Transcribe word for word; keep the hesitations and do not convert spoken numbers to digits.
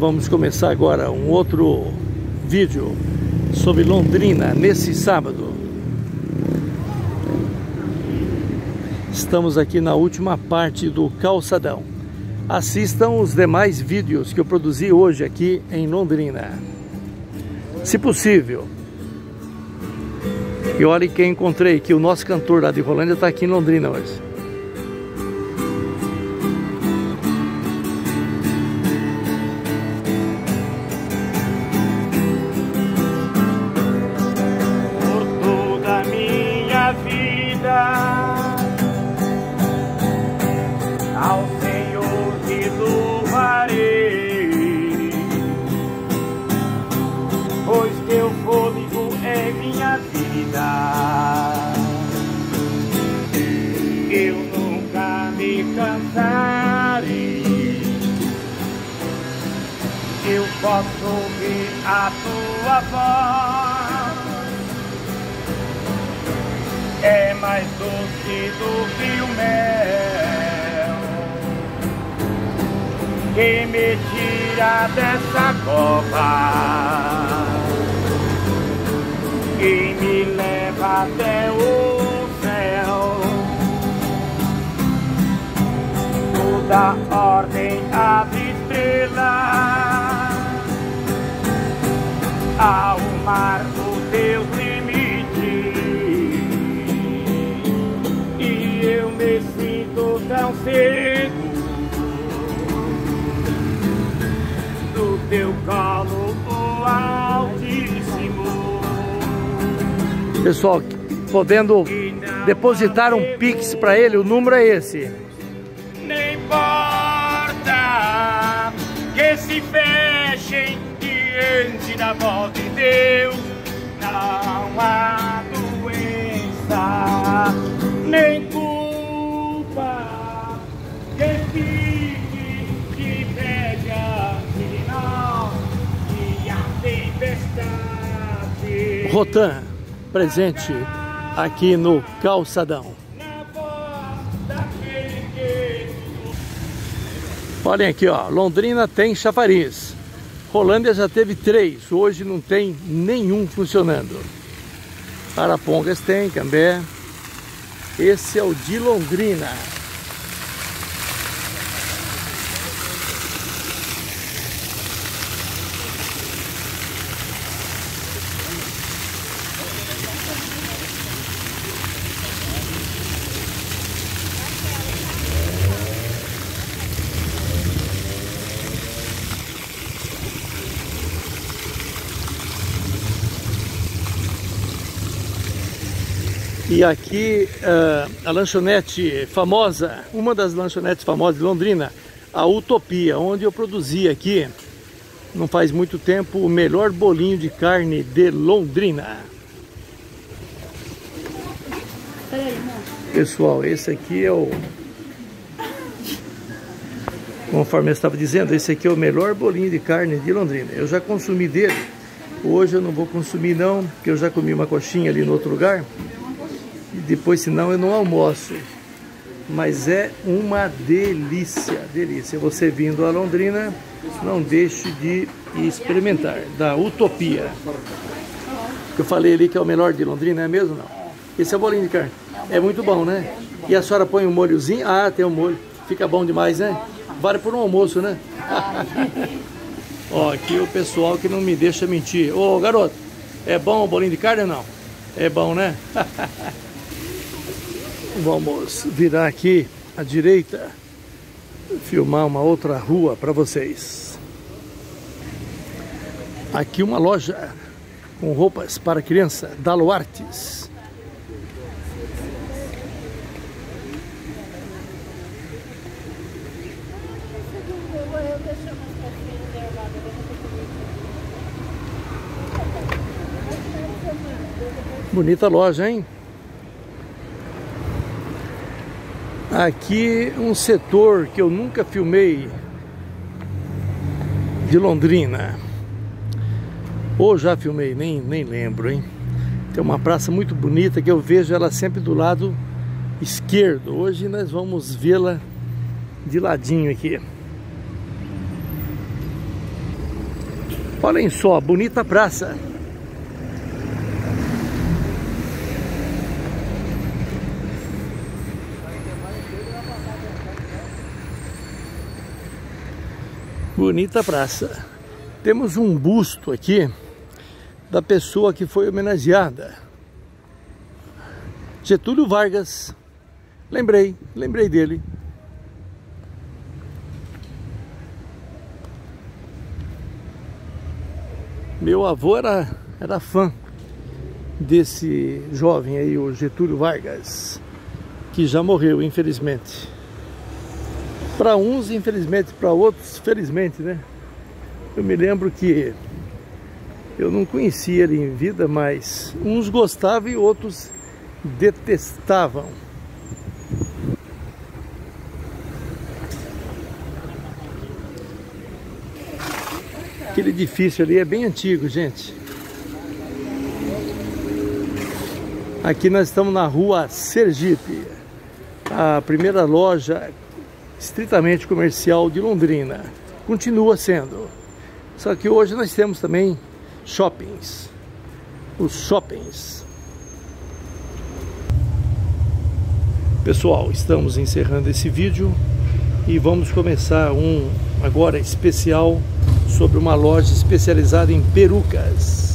Vamos começar agora um outro vídeo sobre Londrina nesse sábado. Estamos aqui na última parte do calçadão. Assistam os demais vídeos que eu produzi hoje aqui em Londrina, se possível. E olha quem encontrei, que o nosso cantor lá de Rolândia está aqui em Londrina hoje. Por toda a minha vida ao Senhor te louvarei, pois teu fôlego é minha vida. Eu nunca me cansarei, eu posso ouvir a tua voz, é mais doce do que o mel, que me tira dessa cova, que me leva até o céu. Toda ordem as estrelas, ao mar os teus limites, e eu me sinto tão seguro do teu colo, o Altíssimo. Pessoal, podendo depositar um Pix para ele, o número é esse. Nem importa que se fechem diante da voz de Deus, não há doença, nem culpa que fique de pé diante de nós, e a tempestade. Rotan, presente aqui no calçadão. Olhem aqui, ó, Londrina tem chafariz. Rolândia já teve três, hoje não tem nenhum funcionando. Arapongas tem, Cambé. Esse é o de Londrina. E aqui uh, a lanchonete famosa, uma das lanchonetes famosas de Londrina, a Utopia, onde eu produzi aqui, não faz muito tempo, o melhor bolinho de carne de Londrina. Pessoal, esse aqui é o... Conforme eu estava dizendo, esse aqui é o melhor bolinho de carne de Londrina. Eu já consumi dele, hoje eu não vou consumir não, porque eu já comi uma coxinha ali no outro lugar. E depois, senão, eu não almoço. Mas é uma delícia, delícia. Você vindo a Londrina, não deixe de experimentar, da Utopia. Que eu falei ali que é o melhor de Londrina, é mesmo não? Esse é o bolinho de carne. É muito bom, né? E a senhora põe um molhozinho? Ah, tem um molho. Fica bom demais, né? Vale por um almoço, né? Ó, aqui o pessoal que não me deixa mentir. Ô, garoto, é bom o bolinho de carne ou não? É bom, né? Vamos virar aqui à direita, filmar uma outra rua para vocês. Aqui uma loja com roupas para criança, Daluartes. Bonita loja, hein? Aqui um setor que eu nunca filmei de Londrina. Ou já filmei, nem, nem lembro, hein? Tem uma praça muito bonita que eu vejo ela sempre do lado esquerdo. Hoje nós vamos vê-la de ladinho aqui. Olhem só, bonita praça. Bonita praça. Temos um busto aqui da pessoa que foi homenageada. Getúlio Vargas. Lembrei, lembrei dele. Meu avô era, era fã desse jovem aí, o Getúlio Vargas, que já morreu, infelizmente. Para uns, infelizmente, para outros, felizmente, né? Eu me lembro que eu não conhecia ele em vida, mas uns gostavam e outros detestavam. Aquele edifício ali é bem antigo, gente. Aqui nós estamos na rua Sergipe, a primeira loja estritamente comercial de Londrina. Continua sendo. Só que hoje nós temos também shoppings. Os shoppings. Pessoal, estamos encerrando esse vídeo e vamos começar um agora especial sobre uma loja especializada em perucas.